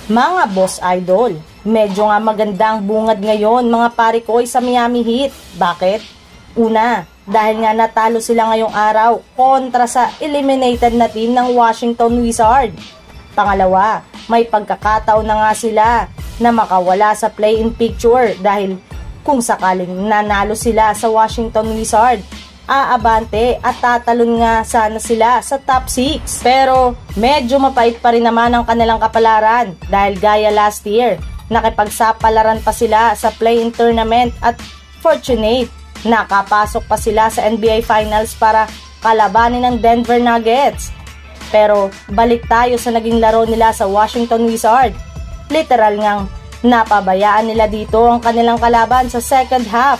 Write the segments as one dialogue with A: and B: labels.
A: Mga boss idol, medyo nga maganda ang bungad ngayon mga parikoy sa Miami Heat. Bakit? Una, dahil nga natalo sila ngayong araw kontra sa eliminated na team ng Washington Wizards. Pangalawa, may pagkakataon na nga sila na makawala sa play-in picture dahil kung sakaling nanalo sila sa Washington Wizards, aabante at tatalon nga sana sila sa top 6. Pero medyo mapait pa rin naman ang kanilang kapalaran dahil gaya last year, nakipagsapalaran pa sila sa play-in tournament at fortunate, nakapasok pa sila sa NBA Finals para kalabanin ng Denver Nuggets. Pero balik tayo sa naging laro nila sa Washington Wizards. Literal ngang napabayaan nila dito ang kanilang kalaban sa second half,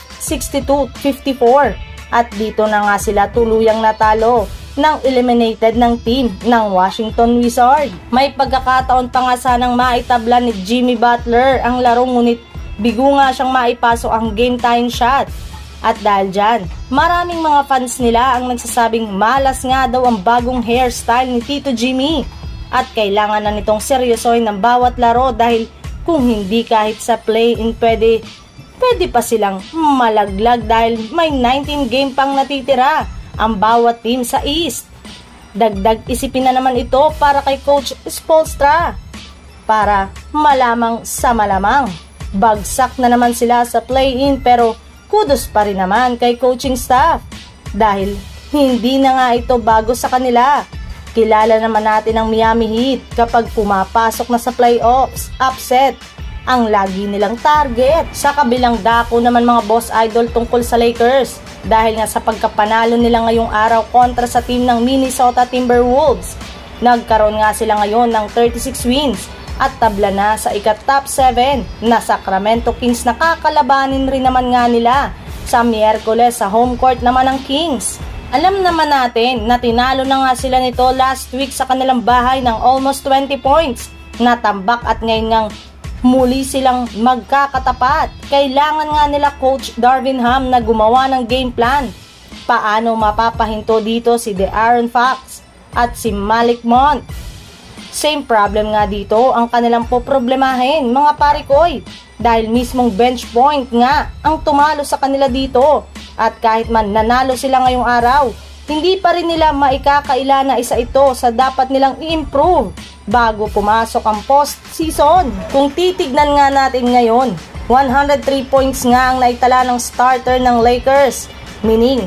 A: 62-54. At dito na nga sila tuluyang natalo ng eliminated ng team ng Washington Wizards. May pagkakataon pa nga sanang maitabla ni Jimmy Butler ang laro, ngunit bigo nga siyang maipasok ang game time shot. At dahil dyan, maraming mga fans nila ang nagsasabing malas nga daw ang bagong hairstyle ni Tito Jimmy. At kailangan na nitong seryosohin ng bawat laro dahil kung hindi kahit sa play-in pwede pa silang malaglag dahil may 19 game pang natitira ang bawat team sa East. Dagdag isipin na naman ito para kay Coach Spoelstra para malamang sa malamang bagsak na naman sila sa play-in, pero kudos pa rin naman kay coaching staff dahil hindi na nga ito bago sa kanila. Kilala naman natin ang Miami Heat kapag pumapasok na sa playoffs, upset ang lagi nilang target. Sa kabilang dako naman mga boss idol tungkol sa Lakers dahil nga sa pagkapanalo nila ngayong araw kontra sa team ng Minnesota Timberwolves. Nagkaroon nga sila ngayon ng 36 wins at tabla na sa ika-top 7 na Sacramento Kings na kakalabanin rin naman nga nila sa Miyerkules sa home court naman ng Kings. Alam naman natin na tinalo na nga sila nito last week sa kanilang bahay ng almost 20 points. Natambak at ngayon ngang muli silang magkakatapat. Kailangan nga nila Coach Darvin Ham na gumawa ng game plan. Paano mapapahinto dito si De'Aaron Fox at si Malik Monk? Same problem nga dito ang kanilang poproblemahin mga parikoy dahil mismong bench point nga ang tumalo sa kanila dito. At kahit man nanalo sila ngayong araw, hindi pa rin nila maikakaila na isa ito sa dapat nilang i-improve bago pumasok ang post-season. Kung titignan nga natin ngayon, 103 points nga ang naitala ng starter ng Lakers, meaning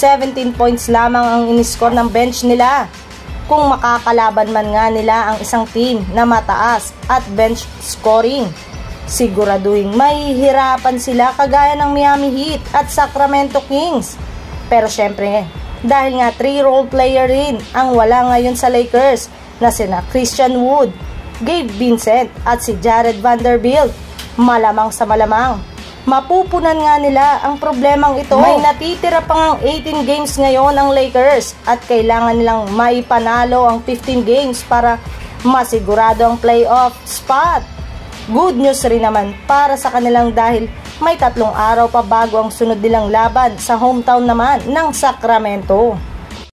A: 17 points lamang ang in-score ng bench nila. Kung makakalaban man nga nila ang isang team na mataas at bench scoring, siguraduhin mahihirapan sila kagaya ng Miami Heat at Sacramento Kings. Pero syempre, dahil nga 3 role player rin ang wala ngayon sa Lakers na sina Christian Wood, Gabe Vincent at si Jared Vanderbilt, malamang sa malamang mapupunan nga nila ang problemang ito. May natitira pang 18 games ngayon ang Lakers at kailangan nilang maipanalo ang 15 games para masigurado ang playoff spot. Good news rin naman para sa kanilang dahil may 3 araw pa bago ang sunod nilang laban sa hometown naman ng Sacramento.